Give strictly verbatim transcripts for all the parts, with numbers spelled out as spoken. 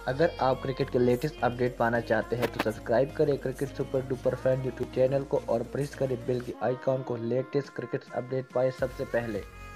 اگر آپ کرکٹ کے لیٹسٹ اپڈیٹ پانا چاہتے ہیں تو سبسکرائب کریں cricket super duper fan YouTube channel کو اور پریس کریں بیل کی آئیکن کو لیٹسٹ کرکٹ اپڈیٹ پائے سب سے پہلے۔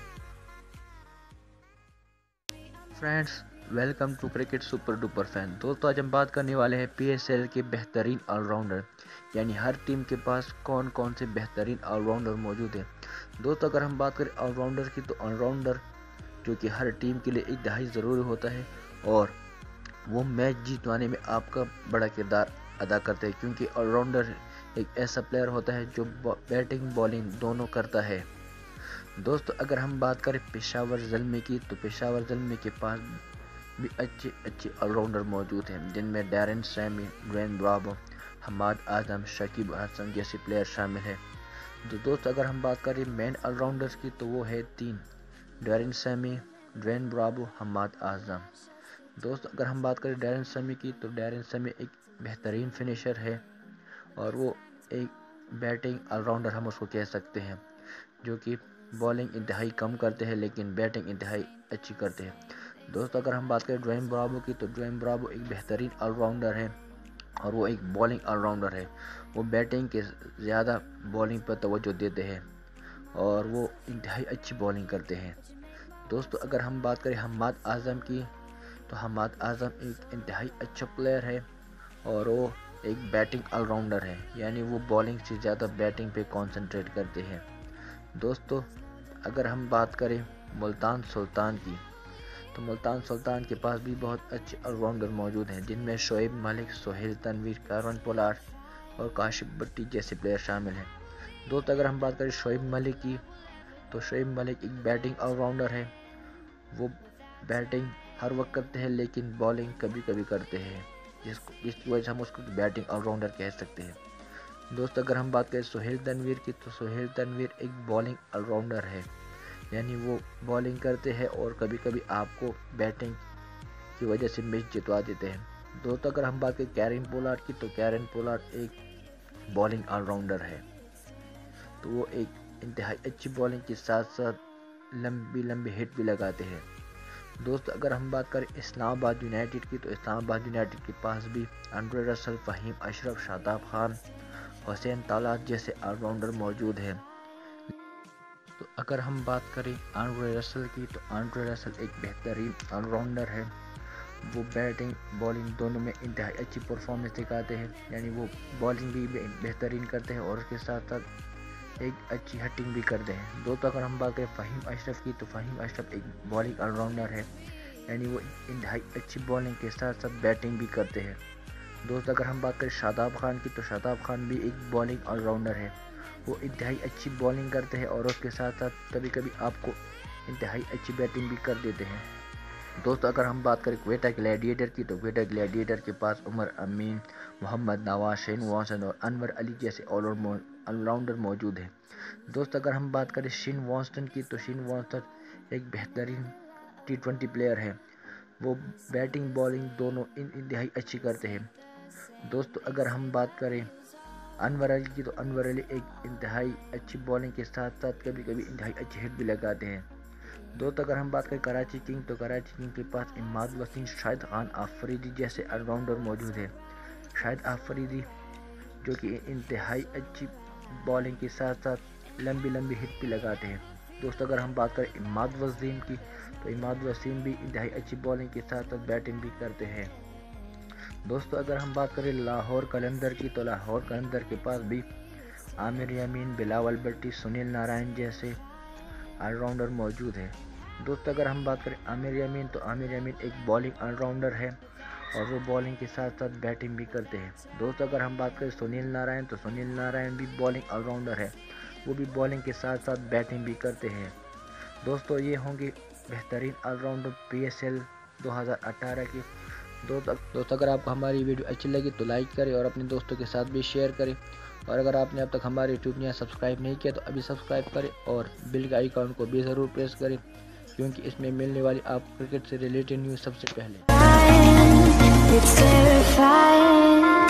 Friends welcome to cricket super duper fan. دوستو آج ہم بات کرنے والے ہیں پی ایس ایل کے بہترین آل راؤنڈر، یعنی ہر ٹیم کے پاس کون کون سے بہترین آل راؤنڈر موجود ہیں۔ دوستو اگر ہم بات کریں آل راؤنڈر کی تو آل راؤنڈر جو کہ ہر ٹیم کے لیے انتہائی ضروری ہوتا ہے اور وہ میچ جیتوانے میں آپ کا بڑا کردار ادا کرتے ہیں، کیونکہ آل راؤنڈر ایک ایسا پلیئر ہوتا ہے جو بیٹنگ بالنگ دونوں کرتا ہے۔ دوستو اگر ہم بات کریں پشاور زلمی کی تو پشاور زلمی کے پاس بھی اچھے اچھے آل راؤنڈر موجود ہیں، جن میں Darren Sammy, Dwayne Bravo, Hammad Azam, Shakib Hasan جیسے پلیئر شامل ہیں۔ تو دوست اگر ہم بات کریں مین آل راؤنڈرز کی تو وہ ہے تین، Darren Sammy, Dwayne Bravo, Hammad Azam. دوست اگر ہم بات کریں ڈیرن سیمی کی تو ڈیرن سیمی ایک بہترین فنیشر ہے اور وہ ایک بیٹنگ آل راؤنڈر ہم اس کو کہہ سکتے ہیں، جو کہ بالنگ انتہائی کم کرتے ہیں لیکن بیٹنگ انتہائی اچھی کرتے ہیں۔ دوست اگر ہم بات کریں ڈوین براوو کی تو ڈوین براوو ایک بہترین آل راؤنڈر ہے اور وہ ایک بالنگ آل راؤنڈر ہے۔ وہ بیٹنگ کے زیادہ بالنگ پر توجہ دیتے ہیں اور وہ انتہائی اچھی بالنگ کرتے ہیں۔ دوستو اگر ہم بات کریں حماد اعظم کی تو حماد اعظم ایک انتہائی اچھا پلیئر ہے اور وہ ایک بیٹنگ آل راؤنڈر ہے، یعنی وہ بالنگ سے زیادہ بیٹنگ پہ کانسنٹریٹ کرتے ہیں۔ دوستو اگر ہم بات کریں ملتان سلطان کی تو ملتان سلطان کے پاس بھی بہت اچھے آل راؤنڈر موجود ہیں، جن میں شعیب ملک، سہیل تنویر، کیرن پولار اور کاشف بٹی جیسے پلیئر شامل ہیں۔ دوست اگر ہم بات کریں شعیب ملک کی تو شعیب ملک ایک بیٹنگ آل راؤنڈر ہے، وہ بیٹنگ ہر وقت کرتے ہیں لیکن بالنگ کبھی کبھی کرتے ہیں، جس جس کی وجہ سے ہم اس کو بیٹنگ آل راؤنڈر کہہ سکتے ہیں۔ دوست اگر ہم بات کریں سہیل تنویر کی تو سہیل تنویر ایک بالنگ آل راؤنڈر ہے، یعنی وہ بالنگ کرتے ہیں اور کبھی کبھی آپ کو بیٹنگ کی وجہ سے میچ جتوا دیتے ہیں۔ دوست اگر ہم بات کریں کیرن پولار کی تو کیرن پولار ایک بالنگ آل راؤنڈر ہے، تو وہ ایک انتہائی اچھی بالنگ کے ساتھ ساتھ لمبی لمبی ہٹ بھی لگاتے ہیں۔ دوست اگر ہم بات کریں اسلام آباد یونائٹڈ کی تو اسلام آباد یونائٹڈ کے پاس بھی انڈرے رسل، فہیم اشرف، شاداب خان، حسین طلعت جیسے آل راؤنڈر موجود ہیں۔ تو اگر ہم بات کریں انڈرے رسل کی تو انڈرے رسل ایک بہترین آل راؤنڈر ہے، وہ بیٹنگ بالنگ دونوں میں انتہائی اچھی پرفارمنس دکھاتے ہیں، یعنی وہ بالنگ بھی بہترین کرتے ہیں اور اس کے ساتھ ساتھ ایک اچھی ہٹنگ بھی کرتے ہیں۔ دوستو اگر ہم بات کریں فہیم اشرف کی تو فہیم اشرف ایک بالنگ آل راؤنڈر ہے، یعنی وہ انتہائی اچھی بالنگ کے ساتھ ساتھ بیٹنگ بھی کرتے ہیں۔ دوست اگر ہم بات کریں شاداب خان کی تو شاداب خان بھی ایک بالنگ آل راؤنڈر ہے، وہ انتہائی اچھی بالنگ کرتے ہیں اور اس کے ساتھ ساتھ کبھی کبھی آپ کو انتہائی اچھی بیٹنگ بھی کر دیتے ہیں۔ دوستو اگر ہم بات کریں کوئٹہ گلیڈیٹر کی تو کوئٹہ گلیڈیٹر کے پاس عمر امین، محمد نواز، شین وانسن اور انور علی جیسے آل راؤنڈر موجود ہیں۔ دوست اگر ہم بات کریں شین وانسن کی تو شین وانسن ایک بہترین ٹی ٹوینٹی پلیئر ہے، وہ بیٹنگ بالنگ دونوں انتہائی اچھی کرتے ہیں۔ دوستو اگر ہم بات کریں انور علی کی تو انور علی ایک انتہائی اچھی بالنگ کے ساتھ ساتھ کبھی کبھی انتہائی اچھی ہٹ بھی لگاتے ہیں۔ دوست اگر ہم بات کریں کراچی کنگ تو کراچی کنگ کے پاس اماد وسیم، شاہد خان آفریدی جیسے آل راؤنڈر موجود ہیں۔ شاہد آفریدی جو کہ انتہائی اچھی بالنگ کے ساتھ ساتھ لمبی لمبی ہٹ بھی لگاتے ہیں۔ دوست اگر ہم بات کریں اماد وسیم کی تو اماد وسیم بھی انتہائی اچھی بالنگ کے ساتھ ساتھ بیٹنگ بھی کرتے ہیں۔ دوستو اگر ہم بات کریں لاہور قلندر کی تو لاہور قلندر کے پاس بھی عامر یمین، بلاول بٹی، سنیل نارائن جیسے آل راؤنڈر موجود ہیں۔ دوست اگر ہم بات کریں عامر یمین تو عامر یمین ایک بالنگ آل راؤنڈر ہے اور وہ بالنگ کے ساتھ ساتھ بیٹنگ بھی کرتے ہیں۔ دوست اگر ہم بات کریں سنیل نارائن تو سنیل نارائن بھی بالنگ آل راؤنڈر ہے، وہ بھی بالنگ کے ساتھ ساتھ بیٹنگ بھی کرتے ہیں۔ دوستو یہ ہوں گے بہترین all rounder P S L دو ہزار اٹھارہ کی۔ دوست اگر آپ کو ہماری ویڈیو اچھی لگی تو لائک کریں اور اپنے دوستوں کے ساتھ بھی شیئر کریں، اور اگر آپ نے اب تک ہمارے یوٹیوب چینل سبسکرائب نہیں کیا تو ابھی سبسکرائب کریں اور بیل کے آئیکن کو بھی ضرور پریس کریں، کیونکہ اس میں ملنے والی آپ کرکٹ سے ریلیٹڈ نیوز سب سے پہلے۔